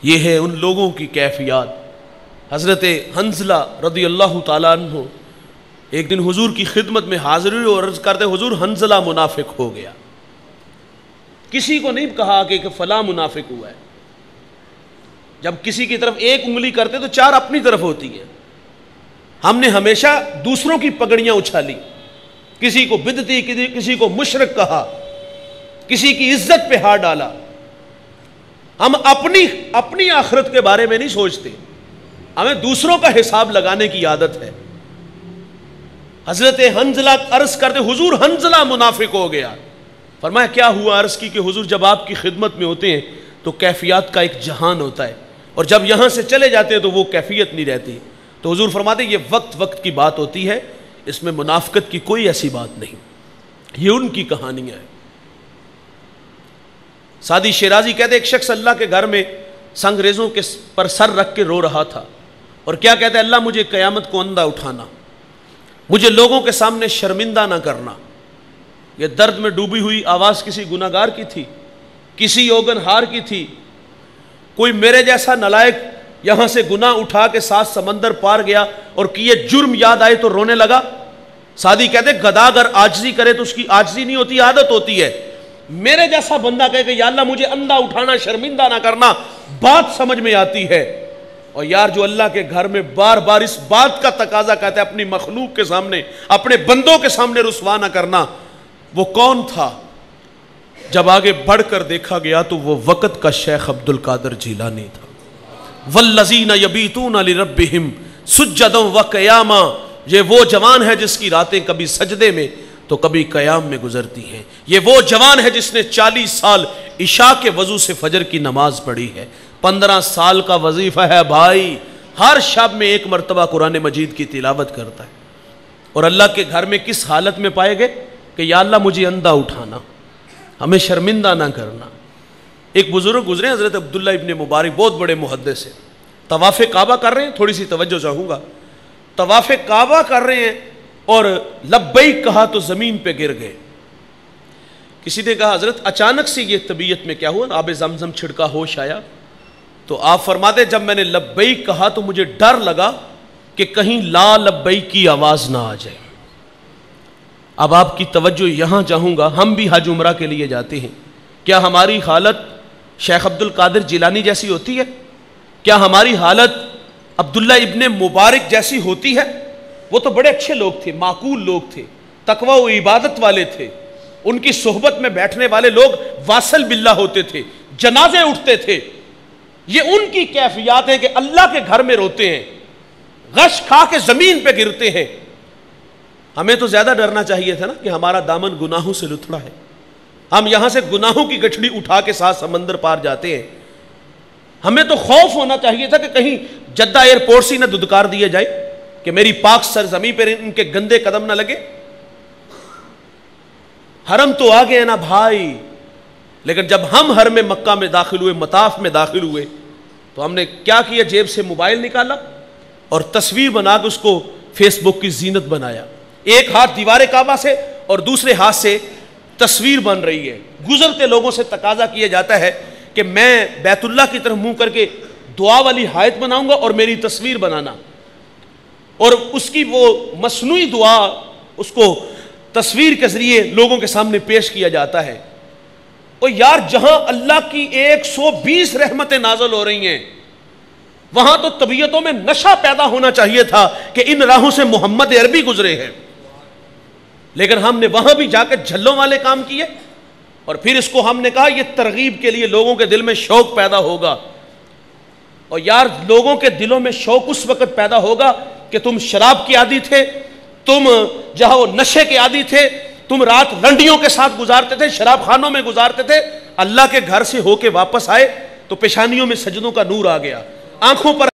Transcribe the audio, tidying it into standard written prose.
یہ ہے ان لوگوں کی کیفیات۔ حضرت حنظلہ رضی اللہ تعالیٰ عنہ ایک دن حضور کی خدمت میں حاضر ہوئے اور عرض کرتے حضور حنظلہ منافق ہو گیا۔ کسی کو نہیں کہا کہ فلاں منافق ہوا ہے۔ جب کسی کی طرف ایک انگلی کرتے تو چار اپنی طرف ہوتی ہیں۔ ہم نے ہمیشہ دوسروں کی پگڑیاں اچھالی، کسی کو بدعتی، کسی کو مشرک کہا، کسی کی عزت پہ ہاتھ ڈالا۔ ہم اپنی آخرت کے بارے میں نہیں سوچتے، ہمیں دوسروں کا حساب لگانے کی عادت ہے۔ حضرت حنظلہ عرض کرتے حضور حنظلہ منافق ہو گیا۔ فرمایا کیا ہوا؟ عرض کی کہ حضور جب آپ کی خدمت میں ہوتے ہیں تو کیفیات کا ایک جہان ہوتا ہے، اور جب یہاں سے چلے جاتے ہیں تو وہ کیفیت نہیں رہتی۔ تو حضور فرماتے یہ وقت کی بات ہوتی ہے، اس میں منافقت کی کوئی ایسی بات نہیں، یہ ان کی کہانیاں ہیں۔ سعدی شیرازی کہتے ایک شخص اللہ کے گھر میں سنگریزوں کے پر سر رکھ کے رو رہا تھا، اور کیا کہتا ہے؟ اللہ مجھے قیامت کو اندھا اٹھانا، مجھے لوگوں کے سامنے شرمندہ نہ کرنا۔ یہ درد میں ڈوبی ہوئی آواز کسی گناہگار کی تھی، کسی یوگن ہار کی تھی۔ کوئی میرے جیسا نالائق یہاں سے گناہ اٹھا کے 7 سمندر پار گیا اور کیے جرم یاد آئے تو رونے لگا۔ سعدی کہتے گدھا اگر عاجزی کرے تو اس کی عاجزی نہیں ہوتی، عادت ہوتی ہے۔ میرے جیسا بندہ کہے کہ یا اللہ مجھے اندھا اٹھانا، شرمندہ نہ کرنا، بات سمجھ میں آتی ہے۔ اور یار جو اللہ کے گھر میں بار بار اس بات کا تقاضا کرتا ہے اپنی مخلوق کے سامنے، اپنے بندوں کے سامنے رسوا نہ کرنا، وہ کون تھا؟ جب آگے بڑھ کر دیکھا گیا تو وہ وقت کا شیخ عبد القادر جیلانی تھا۔ والذین یبیتون لربہم سجدا وقیاما، یہ وہ جوان ہے جس کی راتیں کبھی سجدے میں تو کبھی قیام میں گزرتی ہیں۔ یہ وہ جوان ہے جس نے 40 سال عشاء کے وضو سے فجر کی نماز پڑھی ہے۔ 15 سال کا وظیفہ ہے بھائی، ہر شب میں 1 مرتبہ قرآن مجید کی تلاوت کرتا ہے۔ اور اللہ کے گھر میں کس حالت میں پائے گئے کہ یا اللہ مجھے اندھا اٹھانا، ہمیں شرمندہ نہ کرنا۔ ایک بزرگ گزرے حضرت عبداللہ ابن مبارک، بہت بڑے محدث ہیں، طواف کعبہ کر رہے ہیں، تھوڑی سی توجہ چاہوں گا۔ طواف کعبہ کر رہے ہیں اور لبیک کہا تو زمین پہ گر گئے۔ کسی نے کہا حضرت اچانک سے یہ طبیعت میں کیا ہوا؟ آب زمزم چھڑکا، ہوش آیا؟ تو آپ فرماتے جب میں نے لبیک کہا تو مجھے ڈر لگا کہ کہیں لا لبیک کی آواز نہ آ جائے۔ اب آپ کی توجہ یہاں چاہوں گا، ہم بھی حج عمرہ کے لیے جاتے ہیں، کیا ہماری حالت شیخ عبد القادر جیلانی جیسی ہوتی ہے؟ کیا ہماری حالت عبداللہ ابن مبارک جیسی ہوتی ہے؟ وہ تو بڑے اچھے لوگ تھے، معقول لوگ تھے، تقوی و عبادت والے تھے، ان کی صحبت میں بیٹھنے والے لوگ واصل باللہ ہوتے تھے، جنازے اٹھتے تھے۔ یہ ان کی کیفیات ہے کہ اللہ کے گھر میں روتے ہیں، غش کھا کے زمین پہ گرتے ہیں۔ ہمیں تو زیادہ ڈرنا چاہیے تھا نا کہ ہمارا دامن گناہوں سے لتھڑا ہے، ہم یہاں سے گناہوں کی گٹھڑی اٹھا کے 7 سمندر پار جاتے ہیں۔ ہمیں تو خوف ہونا چاہیے تھا کہ کہیں جدہ ایئرپورٹ سے نہ دھدکار دیا جائے کہ میری پاک سرزمین پر ان کے گندے قدم نہ لگے۔ حرم تو آ گئے نا بھائی، لیکن جب ہم حرم مکہ میں داخل ہوئے، مطاف میں داخل ہوئے، تو ہم نے کیا کیا؟ جیب سے موبائل نکالا اور تصویر بنا کے اس کو فیس بک کی زینت بنایا۔ ایک ہاتھ دیوار کعبہ سے اور دوسرے ہاتھ سے تصویر بن رہی ہے۔ گزرتے لوگوں سے تقاضا کیا جاتا ہے کہ میں بیت اللہ کی طرف منہ کر کے دعا والی حائط بناؤں گا اور میری تصویر بنانا، اور اس کی وہ مصنوعی دعا اس کو تصویر کے ذریعے لوگوں کے سامنے پیش کیا جاتا ہے۔ اور یار جہاں اللہ کی 120 رحمتیں نازل ہو رہی ہیں، وہاں تو طبیعتوں میں نشہ پیدا ہونا چاہیے تھا کہ ان راہوں سے محمد عربی گزرے ہیں، لیکن ہم نے وہاں بھی جا کے جھلوں والے کام کیے۔ اور پھر اس کو ہم نے کہا یہ ترغیب کے لیے لوگوں کے دل میں شوق پیدا ہوگا۔ اور یار لوگوں کے دلوں میں شوق اس وقت پیدا ہوگا کہ تم شراب کے عادی تھے، تم جہاں وہ نشے کے عادی تھے، تم رات رنڈیوں کے ساتھ گزارتے تھے، شراب خانوں میں گزارتے تھے، اللہ کے گھر سے ہو کے واپس آئے تو پیشانیوں میں سجدوں کا نور آ گیا، آنکھوں پر